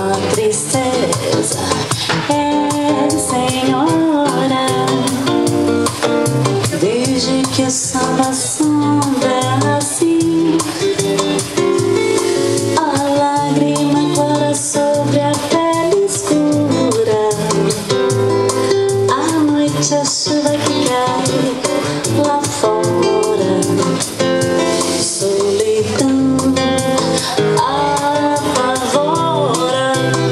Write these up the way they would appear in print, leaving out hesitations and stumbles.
A tristeza é senhora, desde que o samba é assim. A lágrima clara sobre a pele escura, à noite a chuva que cai lá fora. Solidão apavora,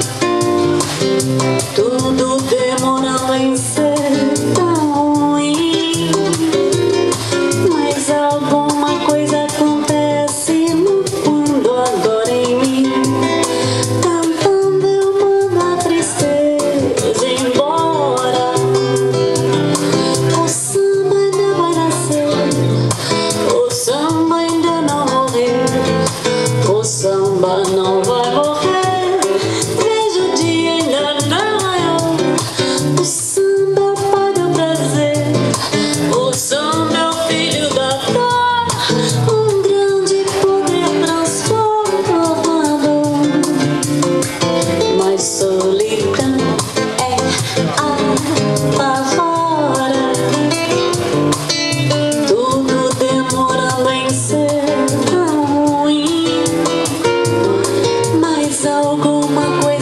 tudo demorando em ser tão ruim, mas alguma coisa acontece no fundo agora em mim. Cantando eu mando a tristeza embora. O samba ainda vai nascer, o samba ainda não morreu, o samba não vai morrer, vejo o dia ainda não raiou. O samba pode o prazer, o samba é o filho da dor, um grande poder transformador. Mas solidão é apavora, tudo demorando em ser tão ruim, mas alguma coisa